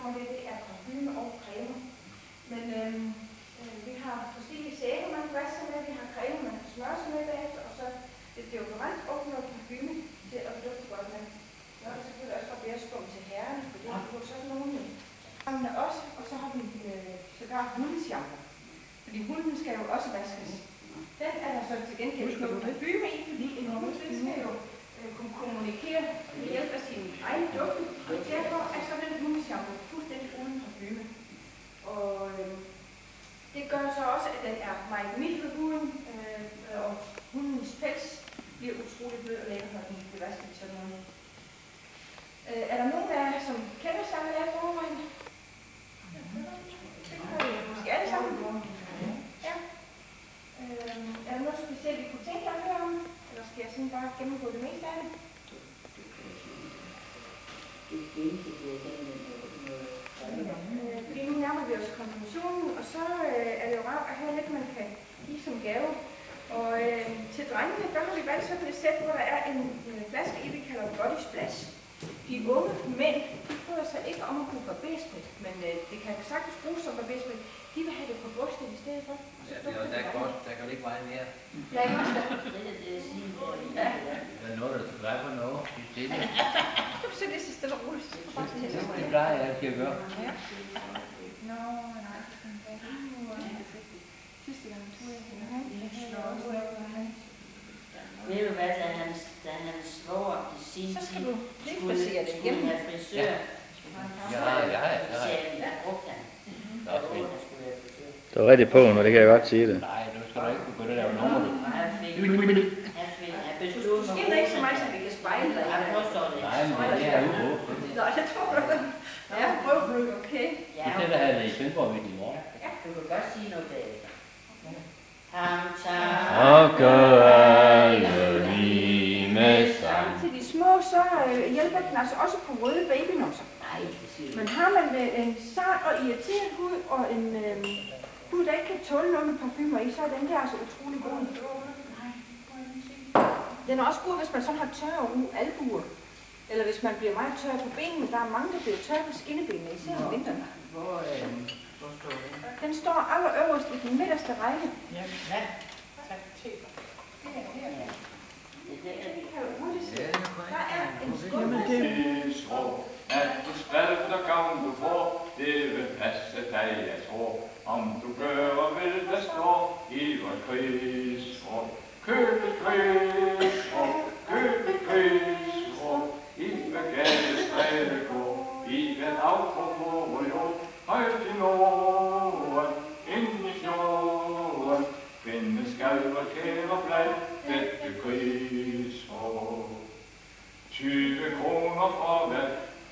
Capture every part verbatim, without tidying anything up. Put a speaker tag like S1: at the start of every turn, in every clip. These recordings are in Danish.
S1: på det, det er parfume og creme. Men øhm, øh, vi har forskellige sæbe, man kan vaske med, vi har creme, man kan smøre sig med bagefter, og så det deodorant og noget parfume til at dufte godt med. Så er det selvfølgelig også barberskum til herren, for det er jo sådan nogle med også, og så har vi øh, sågar hundesjamper. Fordi hunden skal jo også vaskes. Den er der så til gengæld noget parfume i, fordi en hund skal jo øh, kunne kommunikere ved hjælp af sin egen duft. Og derfor er så den hundesjamper fuldstændig uden parfume. Og øh, det gør så også, at den er meget mild ved huden, øh, og hundens pels bliver utrolig blød og lækker, når den bliver vasket i sådan noget. Øh, er der nogen af jer, som kender Charlotte forvejen? Det kan vi måske alle sammen. Ja. Øh, er der noget specielt, vi kunne tænke jer at høre om? Eller skal jeg sådan bare gennemgå det meste af det? Fordi nu nærmer vi os konklusionen, og så øh, er det jo rart at have lidt, man kan give som gave. Og øh, til drengene, der har vi valgt sådan et sæt, hvor der er en, en flaske i, vi kalder Body Splash. De unge mænd, de bryder sig ikke om at bruge barbersprit, men øh, det kan sagtens bruges som barbersprit. De vil have det på brystet i stedet for.
S2: Ja, det er, der, er godt, der kan ikke veje mere.
S1: Ja, ikke også det?
S2: Ja. Der er noget, der skal være på noget. Det er det.
S1: Så det er så stille og roligt.
S2: Det plejer jeg altid at gøre.
S1: Ja. Nå, nej. Sidste gang tog jeg hende.
S3: Ved du hvad, da hans, da hans svoger i sin tid skulle, skulle have frisør,
S2: ja. Ja, ja, ja,
S3: ja. brugte han.
S4: Det var rigtig på, når det kan jeg godt sige det.
S2: Nej, du skal da ikke begynde at lave nummer.
S3: Han fik, han fik, han bestod
S1: med rosen. Det er ikke så meget, som vi kan spejle dig.
S3: Jeg påstår det.
S2: Nej, men det er jo brugt.
S1: Nej, det tror jeg. Ja, prøv, okay.
S2: Det er det, der havde det i Svendborg ved i morgen.
S3: Ja, du kan godt sige noget bagefter. Ham
S4: takker alle vi med sang.
S1: Til de små, så øh, hjælper den altså også på røde babynosser.
S3: Nej, det siger du.
S1: Men har man øh, en sart og irriteret hud, og en øh, hud, der ikke kan tåle noget med parfumer i, så er den der altså utrolig god. Den er også god, hvis man så har tørre albuer. Eller hvis man bliver meget tør på benene. Der er mange, der bliver tør på skinnebenene, især om vinteren.
S3: Hvor, øh, hvor står den?
S1: Den står allerøverst i den midterste række.
S3: Ja, ja. Tak. Det er her.
S1: Der er en skål.
S5: At du skal der gavn du får, det vil passe dig, jeg tror. Om du gør, vel der står i vores krigsråd. Køb et krigsråd, køb et krigsråd. I hvad gade stræde går, i hvad affor på vor jord. Højt i Norden, ind i fjorden. Finde skal og kære blad, dette krigsråd. tyve kroner for hvad?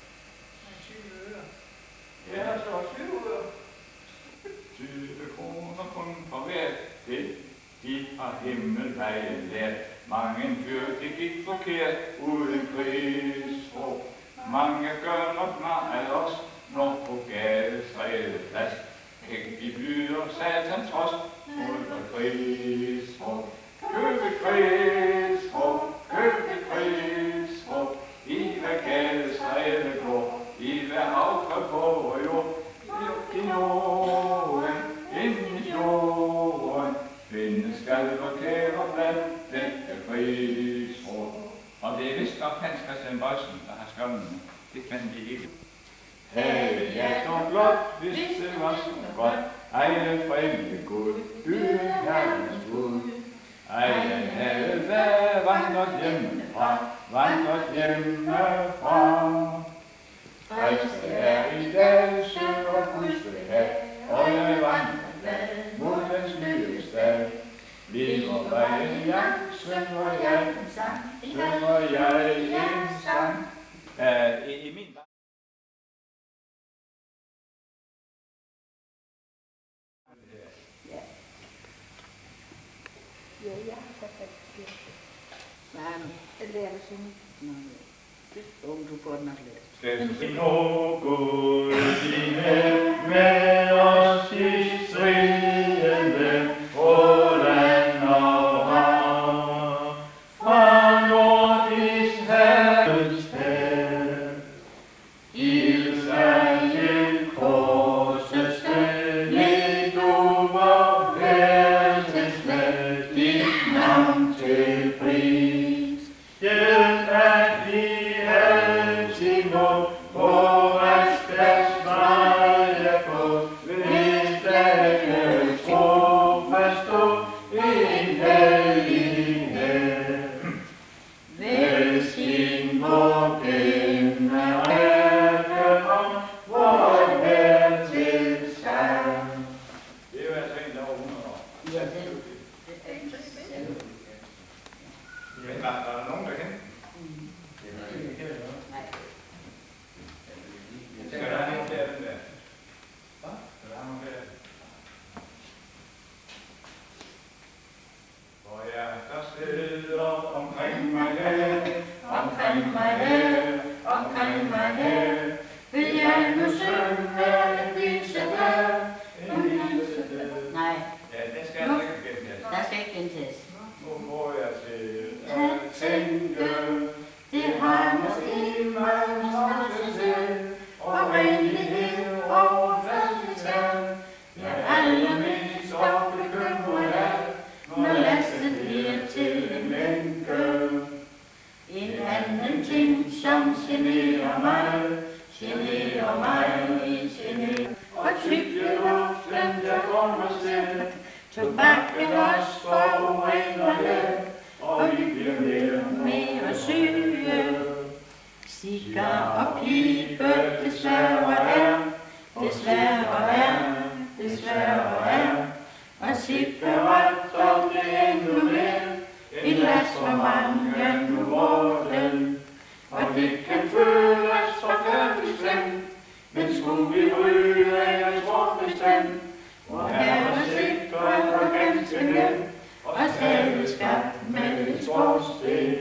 S5: Ja, der står tyve øre. tyve kroner kun for hvert. Det, de har himmelvejen lært. Mange fyr, det gik forkert uden krigsråd. Mange gør nok nar af os, når på gade stræde plads. Kæk de byder satans trods, uden krigsråd. Køb et krigsråd, køb et krigsråd. I hvad gade stræde går, i hvad afkøb på vor jord. I Norden, ind i jorden, finde skal og kære blandt dette krigsråd. Og det er vist nok Hans Christian Boysen, der har skrevet den. Det kan de ikke. Havde jeg dog blot, hvis det var så godt, ejle fremme Gud, uden herrens bud. Ejle havde været vandret hjemmefra, vandret hjemmefra. Frelste er i dag, sø og Guds have, og jeg vandrer mod den nye stad. Lever vejen jeg, synger jeg en sang, synger jeg en sang. Uh, i, i min
S1: Ja, jeg har fået det.
S3: Hvad er det?
S1: Det lærer du synge.
S3: Nå, ja. Om du burde nok lære.
S5: Nå Gud, dine med os i stridende på land og hav. Fra nordisk havets hav, ildsand ved dage trofast stå en hellighed. Ved sin vågende række om vor Herre til sang. Det er jo altså en, der over hundrede år.
S3: Ja, det er det.
S5: Men var, var der nogen, der kendte?
S3: Nej.
S5: Skal der have nogen flere af den der? Hvad? Skal der have nogen flere? Hvor jeg der sidder omkring mig her,
S3: Omkring mig her, omkring mig her, vil jeg nu synge en vise der. Nej,
S5: ja, det skal jeg ikke gentage.
S3: der skal ikke gentages.
S5: Nu får jeg til
S3: At tænke, det har måske mange selv, oprindelighed og fødselsdag. Jeg allermest og bekymret af, når lastet bliver til en mængde. En anden ting, som generer mig, generer mig, generer. Og tykke luften, der kommer selv, tobakken også forurener det, og vi bliver mere og mere syge. Cigar og pibe, desværre er, desværre er, desværre er. Og cigaretter bliver endnu mere, en last for mange nu vorten. Og det kan føles forfærdeligt slemt, men skulle vi ryge af et svort bestemt, hvor Herre sikrer og ganske nemt, og stadig skabt med et skorsten.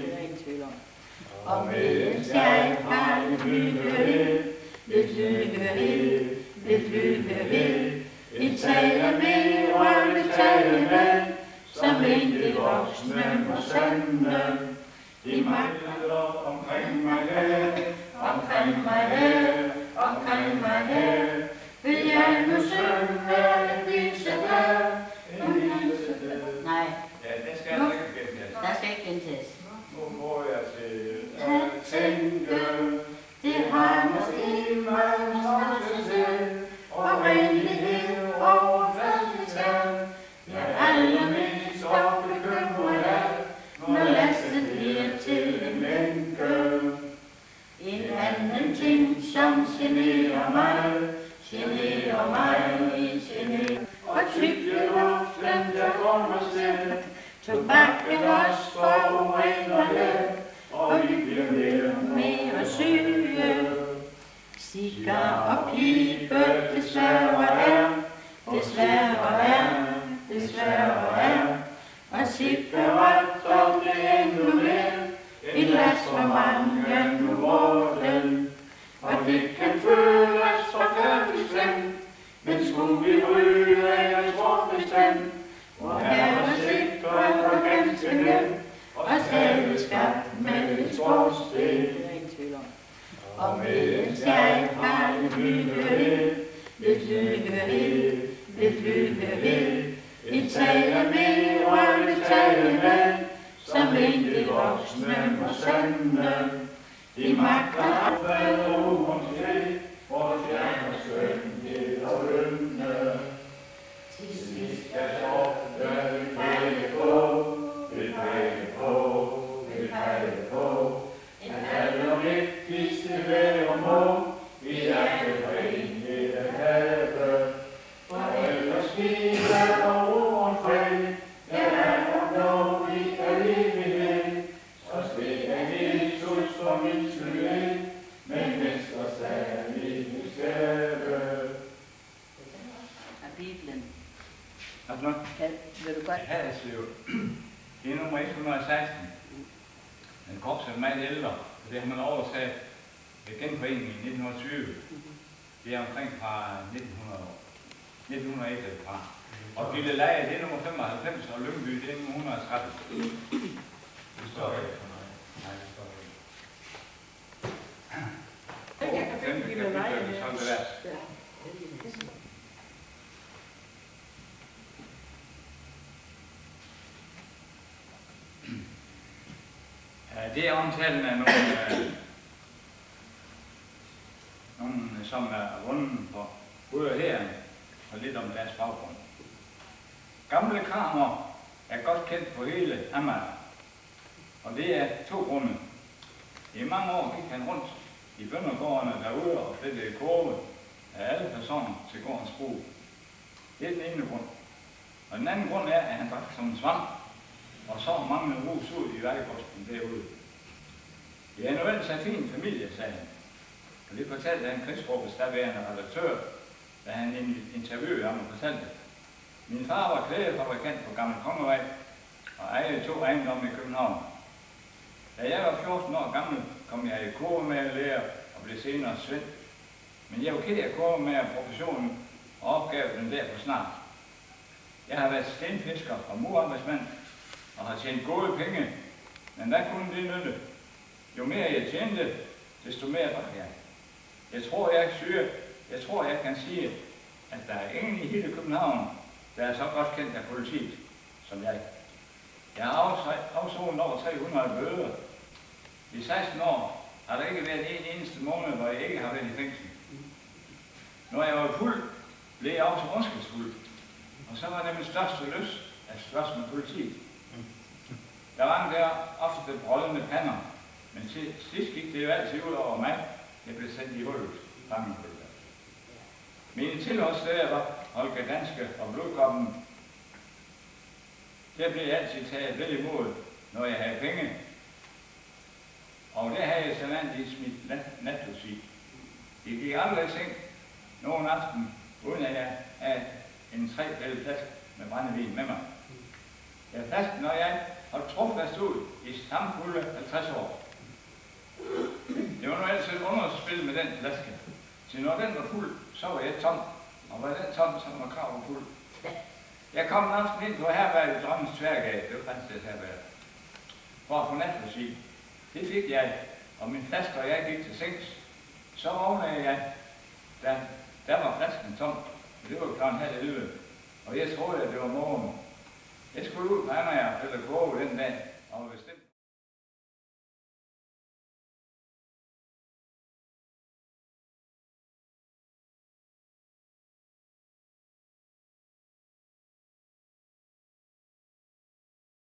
S3: Og mens jeg har lidt lydighed, lidt lydighed, lidt lydighed, et tale med og et tale med, som ikke voksne må sande. De magter omkring mig her, omkring mig her, omkring mig her, vil jeg nu synge en vise der, en vise der. Nej,
S5: ja, det skal jeg ikke gentage.
S3: der skal ikke gentages.
S5: Nu får jeg til
S3: At tænke, det har måske mange selv, oprindelighed og fødselsdag. Jeg er allermest og bekymret af, når lastet bliver til en mængde. En anden ting, som generer mig, generer mig, generer. Og tykke luften, der kommer selv, tobakken også forurener det, og vi bliver mere og mere syge. Cigar og pibe, desværre er, desværre er, desværre er. Og cigaretter bliver endnu mere, en last for mange nu vorten. Og det kan føles forfærdeligt slemt, men skulle vi ryge af et svort bestemt, hvor Herre sikrer og ganske nemt, og stadig skabt med et skorsten. Og mens jeg har lidt lydighed, lidt lydighed, lidt lydighed, et tale med og et tale med, som ikke voksne må sande. De magter opfald og uomstændighed, vores hjerner skønhed og ynde. Til sidst skal sorte vi pege på, vi pege på, vi pege på. En allermægtigste vær og må, vi hjerteforenhed at have. For ellers skive og ord fred, der er opnå vi af evighed. Så stik af Jesus for min skyld, men mester særlig skabe. Af Bibelen.
S5: Altså,
S3: Kan, vil du godt?
S5: Haderslev, det er nummer et hundrede og seksten. Den korps er meget ældre, og det har man oversat genforeningen i nitten tyve. Det er omkring fra nitten hundrede år. nitten hundrede og et fra. Og Gilleleje, det er nummer femoghalvfems, og Lyngby, det er nummer et hundrede og tretten. Det står ikke for mig. Nej, det står ikke.
S1: Jeg kan finde Gilleleje.
S5: Sådan det der. Det er omtalen af nogle, øh, nogle som er rundet på både her og lidt om deres baggrund. Gamle Kramer er godt kendt på hele Amager, og det er to grunde. I mange år gik han rundt i bøndergårdene derude og flettede kurve af alle personer til gårdens brug. Det er den ene grund. Og den anden grund er, at han drak som en svamp, og så manglede rus ud i vejkosten derude. Det er nu ellers en fin familie, sagde han. Og det fortalte han Krigsgruppes daværende redaktør, da han interviewede ham og fortalte. Min far var klædefabrikant på Gammel Kongevej og ejede to ejendomme i København. Da jeg var fjorten år gammel, kom jeg i kurvemagerlære og blev senere svend. Men jeg var ked af kurvemagerprofessionen og opgav den der for snart. Jeg har været stenfisker og murarbejdsmand og har tjent gode penge, men hvad kunne det nytte? Jo mere jeg tjente, desto mere drak jeg. Jeg tror, jeg, syge, jeg tror, jeg kan sige, at der er ingen i hele København, der er så godt kendt af politiet som jeg. Jeg har afsonet over tre hundrede bøder. I seksten år har der ikke været en eneste måned, hvor jeg ikke har været i fængsel. Når jeg var fuld, blev jeg også ondskabsfuld. Og så var det min største lyst at slås med politiet. Der var en der ofte brødende pander, men til sidst gik det jo altid ud over mig. Jeg blev sendt i hullet, fangehullet. Mine tilholdssteder var Holger Danske og Blodkoppen. Der blev jeg altid taget vel imod, når jeg havde penge. Og der havde jeg sædvanligvis mit nat natlogi. Jeg gik aldrig i seng nogen aften, uden at jeg havde en tre-fælde flaske med brændevin med mig. Jeg flasken, når jeg holdt trofast ud i samfulde halvtreds år. Det var nu altid et underspil med den flaske. Så når den var fuld, så var jeg tom. Og var den tom, så var Krav fuld. Jeg kom en aften ind på herværket i Drømmens Tværgade. Det var faktisk det herværket. For at få natlogi. Det fik jeg, og min flaske og jeg gik til sengs. Så vågnede jeg, da der var flasken tom. Det var klokken halv elleve. Og jeg troede, at det var morgen. Jeg skulle ud på Amager eller gå den dag, og bestemt